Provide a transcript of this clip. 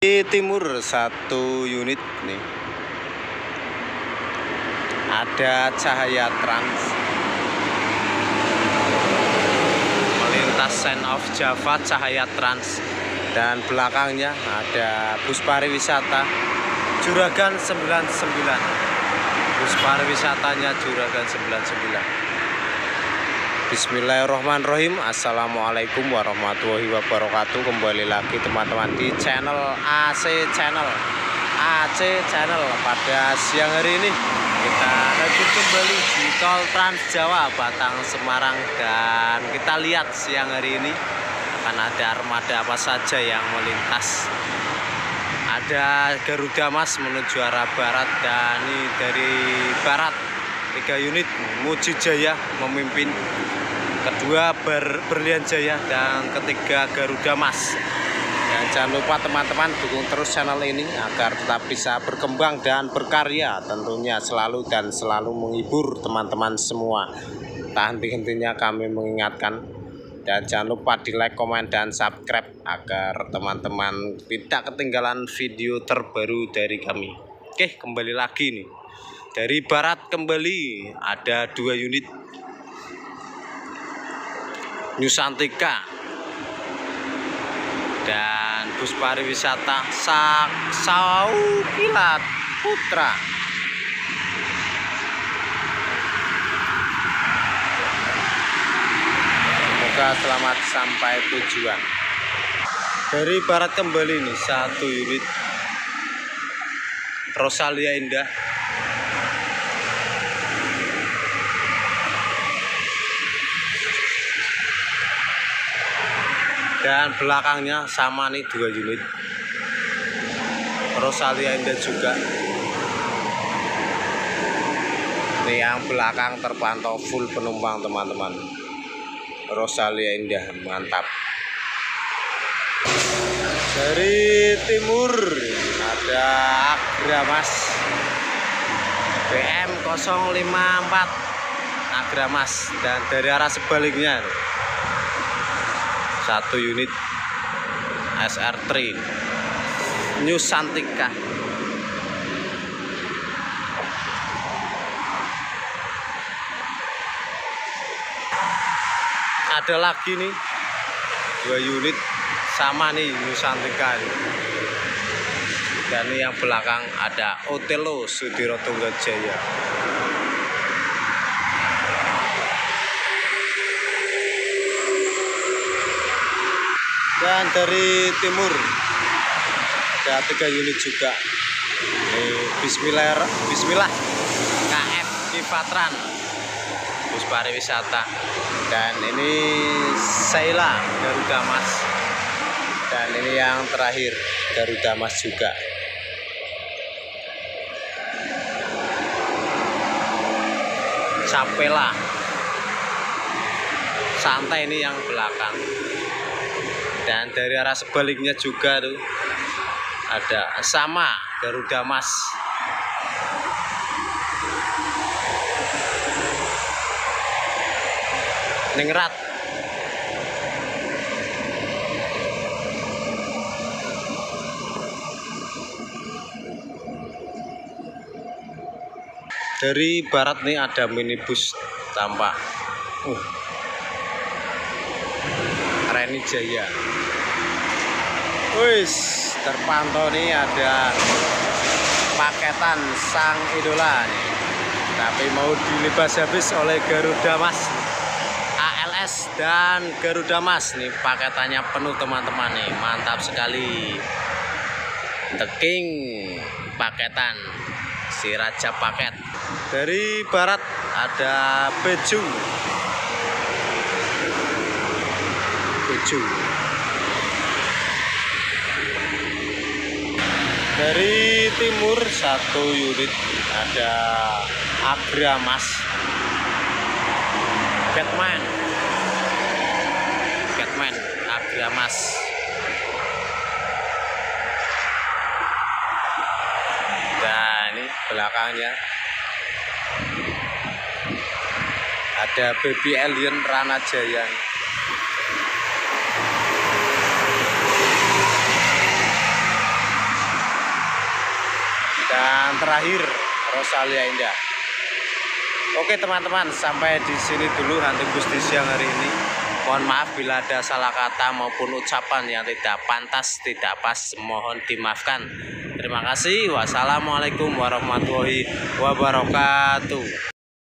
Di timur satu unit nih. Ada cahaya trans melintas Sign of Java cahaya trans, dan belakangnya ada bus pariwisata Juragan 99. Bus pariwisatanya Juragan 99. Bismillahirrahmanirrahim. Assalamualaikum warahmatullahi wabarakatuh. Kembali lagi teman-teman di channel AC Channel. Pada siang hari ini kita lanjut kembali di tol Trans Jawa Batang Semarang, dan kita lihat siang hari ini akan ada armada apa saja yang melintas. Ada Garuda Mas menuju arah barat, dan ini dari barat 3 unit Muji Jaya memimpin, kedua Berlian Jaya, dan ketiga Garuda Mas. Dan jangan lupa teman-teman dukung terus channel ini agar tetap bisa berkembang dan berkarya, tentunya selalu menghibur teman-teman semua. Tak henti-hentinya kami mengingatkan, dan jangan lupa di like, komen, dan subscribe agar teman-teman tidak ketinggalan video terbaru dari kami. Oke, kembali lagi nih. Dari barat kembali ada 2 unit Nusantika dan bus pariwisata Saukilat Putra. Semoga selamat sampai tujuan. Dari barat kembali nih 1 unit Rosalia Indah. Dan belakangnya sama nih 2 unit Rosalia Indah juga. Ini yang belakang terpantau full penumpang teman-teman. Rosalia Indah mantap. Dari timur ada Agra Mas BM 054 Agra Mas, dan dari arah sebaliknya 1 unit SR3 Nusantika. Ada lagi nih 2 unit sama nih Nusantika ini. Dan ini yang belakang ada Otelo Sudiro Tunggajaya. Dan dari timur ada 3 unit juga. Bismillah KF Kifatran bus pariwisata, dan ini Sheila Garuda Mas, dan ini yang terakhir Garuda Mas juga. Capella santai ini yang belakang. Dan dari arah sebaliknya juga tuh ada sama Garuda Mas. Ningrat. Dari barat nih ada minibus tampak Reni Jaya. Wis, terpantau nih ada paketan sang idola nih, tapi mau dilibas habis oleh Garuda Mas ALS dan Garuda Mas nih. Paketannya penuh teman-teman nih, mantap sekali. The King paketan, si raja paket. Dari barat ada Beju. Dari timur 1 unit ada Agra Mas Batman Agra Mas. Dan ini belakangnya ada Baby Alien Rana Jaya. dan terakhir Rosalia Indah. Oke teman-teman, sampai di sini dulu Hunting Bus di siang hari ini. Mohon maaf bila ada salah kata maupun ucapan yang tidak pantas, tidak pas, mohon dimaafkan. Terima kasih. Wassalamualaikum warahmatullahi wabarakatuh.